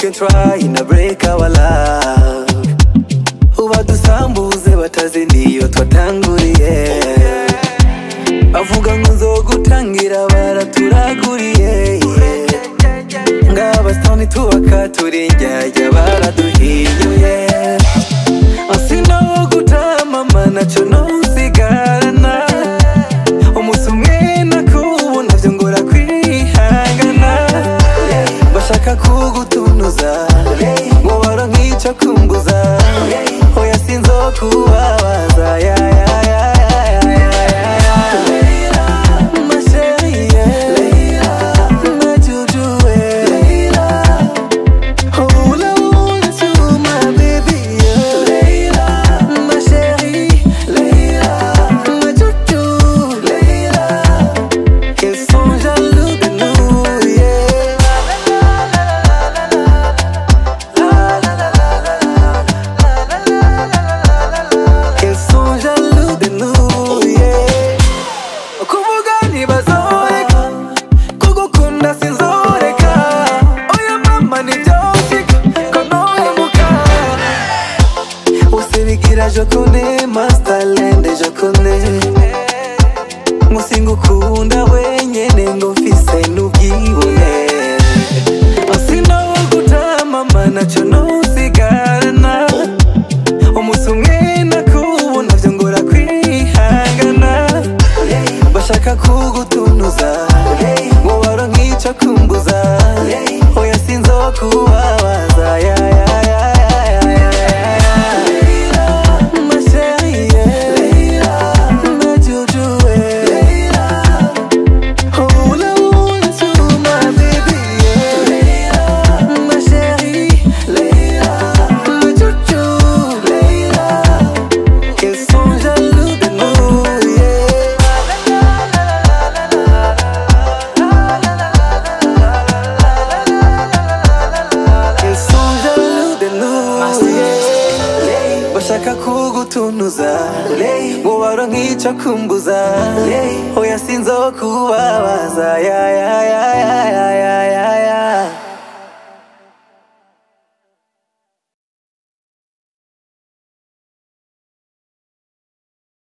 can try na break our love. Ubadusambuze batazi niyo twatanguriye. Bavuga ngo nzogutangira baraturaguriye. Ngaba stone tubaka turi njyajya baraduhinyuye. Sinogutama naco nosigarana. Umunsi umwe nakubona vyo ngora kwihangana. Bashaka kugutunuza ngo baronke ico kumbuza. Oya sinzokubabaza ya ya ya ya ya ya. Ma chérie, Leila, ma juju, Leila. Oh la to my baby, Leila, ma chérie, Leila, ma juju, Leila. Ils sont jaloux de nous, yeah. Ils sont jaloux de nous, yeah. Kuvuga ntibazoreka, kugukunda sinzoreka. Oya mama nivyoshika, ko ntohemuka. Usibigira je connais, Masterland je connais. Ngo singukunda wenyene ngo mfise n'ubwibone. Sinogutama naco nosigarana. Umunsi umwe nakubona vyo ngora kwihangana. Bashaka kugutunuza ngo baronke ico kumbuza. Oya sinzokubabaza ya ya ya ya ya ya. Ma chérie, Leila, ma juju, Leila. Oh la to my baby, Leila, ma chérie, Leila, ma juju, Leila. Ils sont jaloux de nous, yeah. Ils sont jaloux de nous, yeah. Bashaka kugutunuza ngo baronke ico kumbuza. Oya sinzokubabaza ya ya ya ya ya ya ya.